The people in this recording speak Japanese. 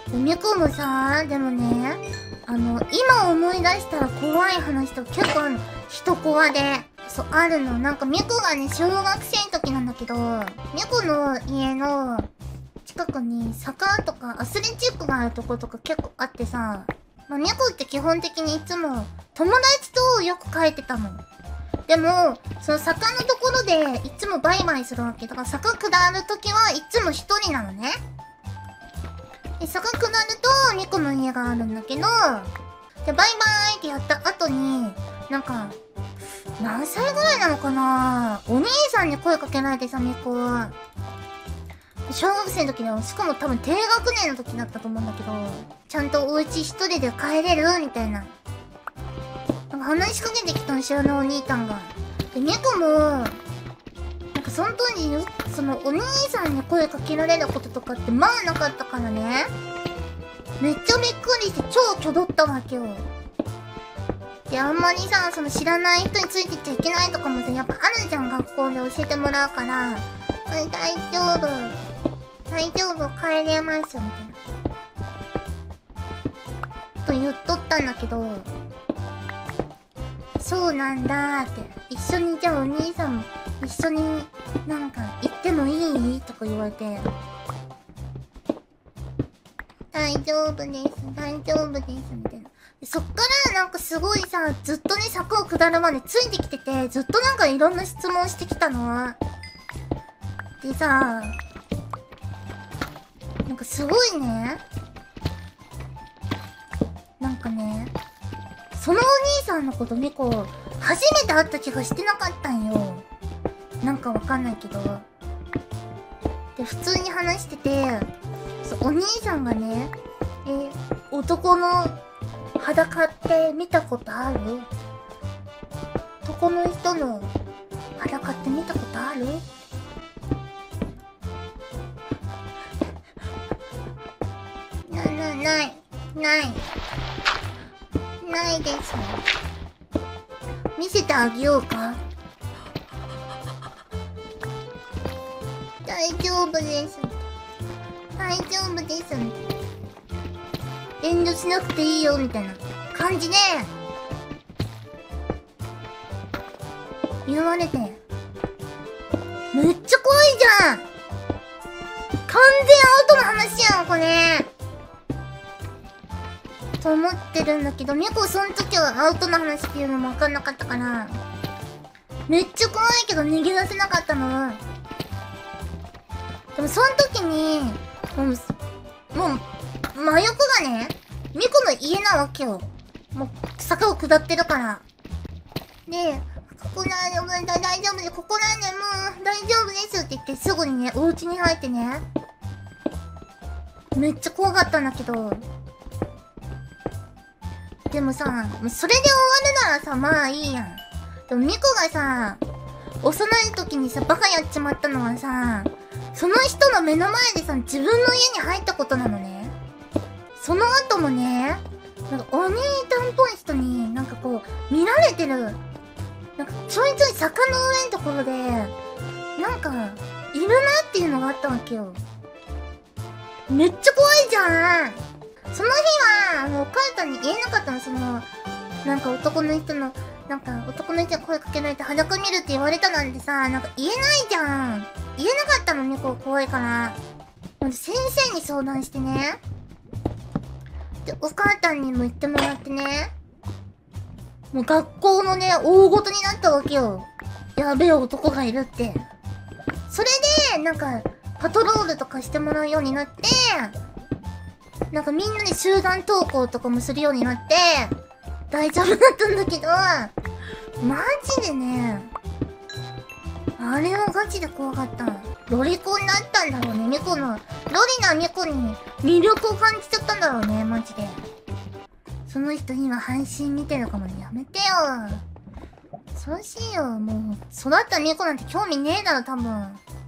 みこもさ、でもね、今思い出したら怖い話と結構人コアで、そう、あるの。なんかみこがね、小学生の時なんだけど、みこの家の近くに坂とかアスレチックがあるとことか結構あってさ、まあ、みこって基本的にいつも友達とよく帰ってたの。でも、その坂のところでいつもバイバイするわけ。だから坂下るときはいつも一人なのね。で、坂下るとミコの家があるんだけど、で、バイバイってやった後に、なんか、何歳ぐらいなのかな、お兄さんに声かけられてさ、ミコ。小学生の時の、しかも多分低学年の時だったと思うんだけど、ちゃんとお家一人で帰れるみたいな。なんか話しかけてきたん、知らないお兄さんが。で、ミコも、なんかその当時、そのお兄さんに声かけられることとかってまあなかったからね。めっちゃびっくりして超挙動ったわけよ。で、あんまりさ、その知らない人についてっちゃいけないとかもさ、やっぱあるじゃん、学校で教えてもらうから。大丈夫。大丈夫、帰れます、みたいな。と言っとったんだけど、そうなんだーって。一緒にじゃあお兄さんも一緒になんか行ってもいいとか言われて。大丈夫です、大丈夫です、みたいな。そっからなんかすごいさ、ずっとね、坂を下るまでついてきてて、ずっとなんかいろんな質問してきたの。でさ、なんかすごいね、なんかね、そのお兄さんのことミコ、初めて会った気がしてなかったんよ。なんかわかんないけど。で、普通に話してて、お兄さんがね、男の裸って見たことある？男の人の裸って見たことある？ない。ないです。見せてあげようか？大丈夫です。大丈夫です。遠慮しなくていいよ、みたいな感じで、言われて。めっちゃ怖いじゃん！完全アウトの話やん、これ。と思ってるんだけど、ミコその時はアウトの話っていうのも分かんなかったから、めっちゃ怖いけど逃げ出せなかったの。でもその時に、もう、真横がね、ミコの家なわけよ。もう、坂を下ってるから。で、ここなんで、もう大丈夫です。ここなんで、もう大丈夫ですって言って、すぐにね、お家に入ってね。めっちゃ怖かったんだけど。でもさ、それで終わるならさ、まあいいやん。でもミコがさ、幼い時にさ、バカやっちまったのはさ、その人の目の前でさ、自分の家に入ったことなのね。その後もね、なんかお兄ちゃんっぽい人になんかこう、見られてる。なんかちょいちょい坂の上のところで、なんか、いるなっていうのがあったわけよ。めっちゃ怖いじゃん。その日は、お母さんに言えなかったの、なんか男の人に声かけられて裸見るって言われたなんてさ、なんか言えないじゃん。言えなかったのね、こう怖いから。先生に相談してね。で、お母さんにも言ってもらってね。もう学校のね、大ごとになったわけよ。やべえ男がいるって。それで、なんか、パトロールとかしてもらうようになって、なんかみんなで集団登校とかもするようになって、大丈夫だったんだけど、マジでね、あれはガチで怖かった。ロリコンになったんだろうね、ミコの。ロリなミコに魅力を感じちゃったんだろうね、マジで。その人今配信見てるかもね、やめてよ。恐ろしいよ、もう。育ったミコなんて興味ねえだろ、多分。